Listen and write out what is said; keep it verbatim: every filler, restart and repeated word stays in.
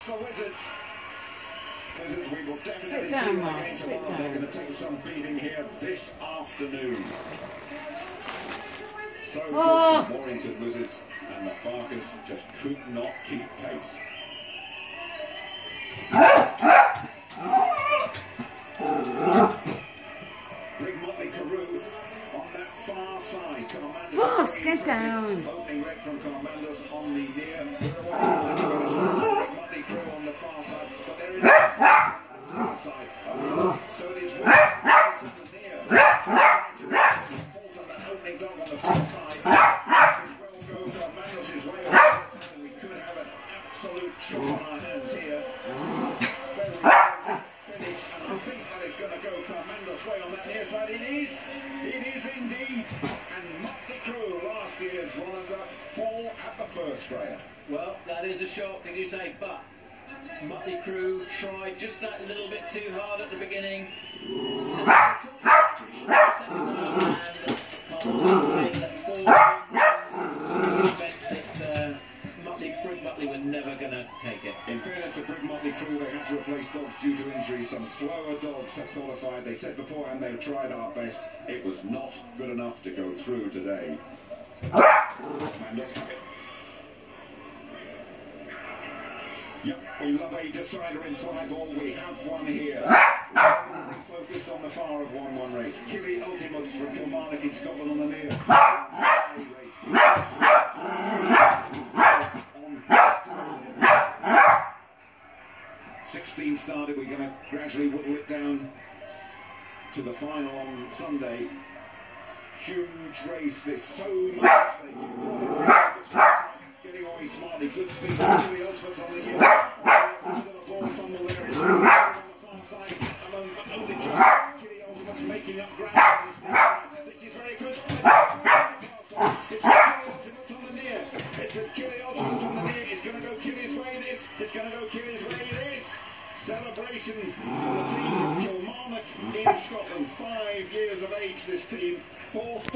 For Wizards. Wizards, we will definitely Sit down, see them Mark. again Sit tomorrow. down. They're going to take some beating here this afternoon. So good Oh. for Warrington Wizards, and the Barkers just could not keep pace. Brig Motley Carew on that far side. Commanders Boss, get down. opening leg from Commanders on the near. Brig Motley Carew on the far side, but there is a far side. So it is on the near. Fault on that opening dog on the far side. Well go Commanders' way on the other side, and we could have an absolute chop on our hands here. Very close finish, and I think that is going to go Commanders' way on that near side. It is. It is indeed. And Motley Carew, last year's runners-up, fall at the first grade. Well, that is a shock, as you say, but Motley Carew tried just that little bit too hard at the beginning. And Brig Motley were never going to take it. In fairness to Brig Motley Carew, they had to replace dogs due to injury. Some slower dogs have qualified. They said beforehand they've tried our best. It was not good enough to go through today. Commanders have it. Yep, we love a decider in fly ball. We have one here. Focused on the far of one one race. Killy Ultimates from Kilmarnock in Scotland on the near. sixteen started. We're going to gradually whittle it down to the final on Sunday. Huge race. There's so much. Getting away smartly. Good speed. Killy Ultimates on the near. Little ball fumble there. It's on the far side. Among only just Killy Ultimates making up ground on this near. This is very good. It's with Killy Ultimates on the near. It's with Killy Ultimates on the near. It's going to go Killy's way. This. It's going to go Killy's way. It is. Celebration for the team from Kilmarnock in Scotland. Five years of age, this team. Fourth.